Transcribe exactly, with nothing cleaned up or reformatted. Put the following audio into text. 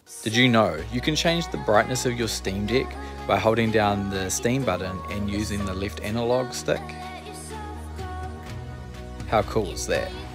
Did you know you can change the brightness of your Steam Deck by holding down the Steam button and using the left analog stick? How cool is that?